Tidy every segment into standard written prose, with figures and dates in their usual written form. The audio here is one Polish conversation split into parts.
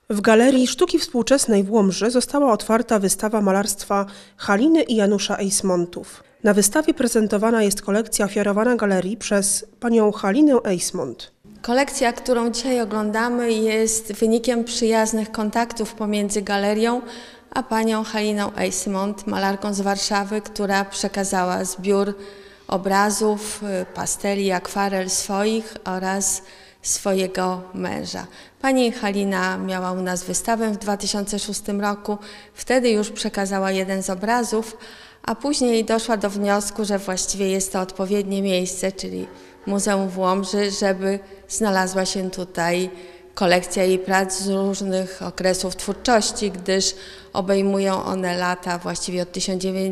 W Galerii Sztuki Współczesnej w Łomży została otwarta wystawa malarstwa Haliny i Janusza Eysmontów. Na wystawie prezentowana jest kolekcja ofiarowana galerii przez panią Halinę Eysmont. Kolekcja, którą dzisiaj oglądamy, jest wynikiem przyjaznych kontaktów pomiędzy galerią a panią Haliną Eysmont, malarką z Warszawy, która przekazała zbiór obrazów, pasteli, akwarel swoich oraz swojego męża. Pani Halina miała u nas wystawę w 2006 roku, wtedy już przekazała jeden z obrazów, a później doszła do wniosku, że właściwie jest to odpowiednie miejsce, czyli Muzeum w Łomży, żeby znalazła się tutaj kolekcja jej prac z różnych okresów twórczości, gdyż obejmują one lata właściwie od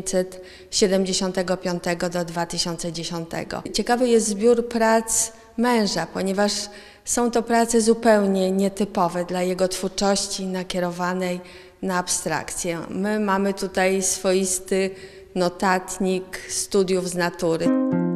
1975 do 2010. Ciekawy jest zbiór prac męża, ponieważ są to prace zupełnie nietypowe dla jego twórczości nakierowanej na abstrakcję. My mamy tutaj swoisty notatnik studiów z natury.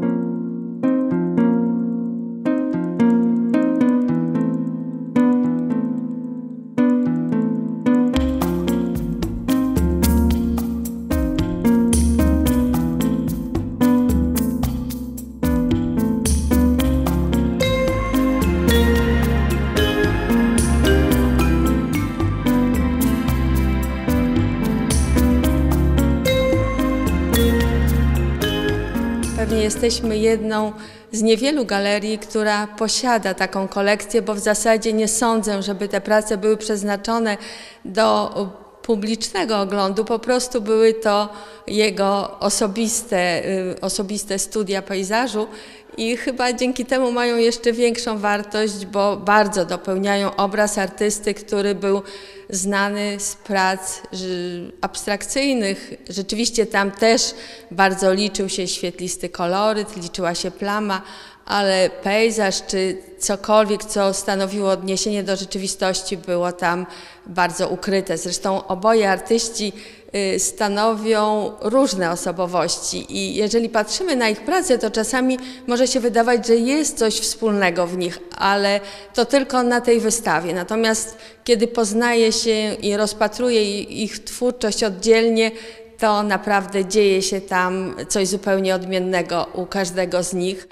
Pewnie jesteśmy jedną z niewielu galerii, która posiada taką kolekcję, bo w zasadzie nie sądzę, żeby te prace były przeznaczone do publicznego oglądu, po prostu były to jego osobiste studia pejzażu i chyba dzięki temu mają jeszcze większą wartość, bo bardzo dopełniają obraz artysty, który był znany z prac abstrakcyjnych. Rzeczywiście tam też bardzo liczył się świetlisty koloryt, liczyła się plama, ale pejzaż czy cokolwiek, co stanowiło odniesienie do rzeczywistości, było tam bardzo ukryte. Zresztą oboje artyści stanowią różne osobowości i jeżeli patrzymy na ich pracę, to czasami może się wydawać, że jest coś wspólnego w nich, ale to tylko na tej wystawie. Natomiast kiedy poznaje się i rozpatruje ich twórczość oddzielnie, to naprawdę dzieje się tam coś zupełnie odmiennego u każdego z nich.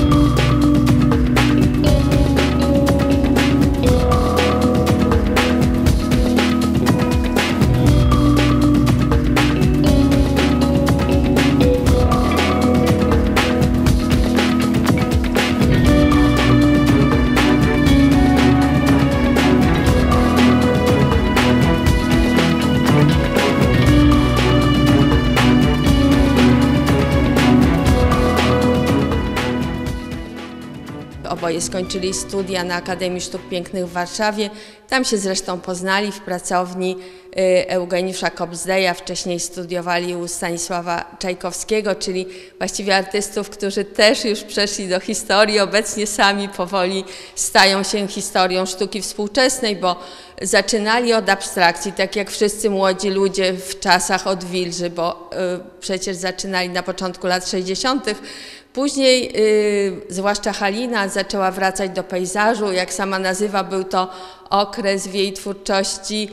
Oboje skończyli studia na Akademii Sztuk Pięknych w Warszawie. Tam się zresztą poznali w pracowni Eugeniusza Kobzdeja. Wcześniej studiowali u Stanisława Czajkowskiego, czyli właściwie artystów, którzy też już przeszli do historii. Obecnie sami powoli stają się historią sztuki współczesnej, bo zaczynali od abstrakcji, tak jak wszyscy młodzi ludzie w czasach odwilży, bo przecież zaczynali na początku lat 60. Później, zwłaszcza Halina, zaczęła wracać do pejzażu. Jak sama nazywa, był to okres w jej twórczości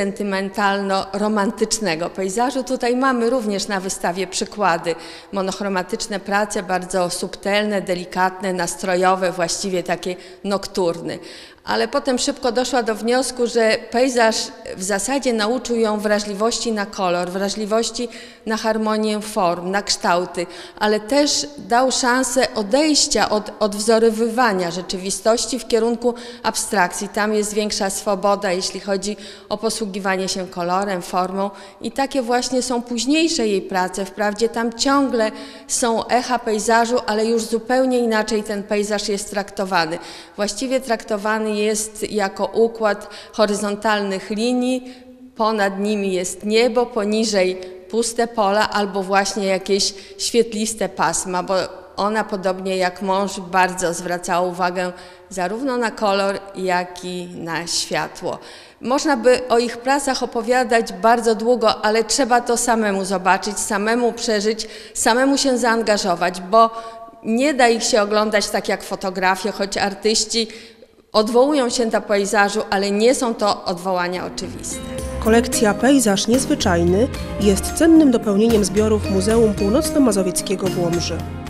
sentymentalno-romantycznego pejzażu. Tutaj mamy również na wystawie przykłady. Monochromatyczne prace, bardzo subtelne, delikatne, nastrojowe, właściwie takie nokturny. Ale potem szybko doszła do wniosku, że pejzaż w zasadzie nauczył ją wrażliwości na kolor, wrażliwości na harmonię form, na kształty, ale też dał szansę odejścia od odwzorowywania rzeczywistości w kierunku abstrakcji. Tam jest większa swoboda, jeśli chodzi o posługiwanie się kolorem, formą i takie właśnie są późniejsze jej prace. Wprawdzie tam ciągle są echa pejzażu, ale już zupełnie inaczej ten pejzaż jest traktowany. Właściwie traktowany jest jako układ horyzontalnych linii, ponad nimi jest niebo, poniżej puste pola albo właśnie jakieś świetliste pasma, bo ona, podobnie jak mąż, bardzo zwracała uwagę zarówno na kolor, jak i na światło. Można by o ich pracach opowiadać bardzo długo, ale trzeba to samemu zobaczyć, samemu przeżyć, samemu się zaangażować, bo nie da ich się oglądać tak jak fotografie, choć artyści odwołują się do pejzażu, ale nie są to odwołania oczywiste. Kolekcja Pejzaż Niezwyczajny jest cennym dopełnieniem zbiorów Muzeum Północno-Mazowieckiego w Łomży.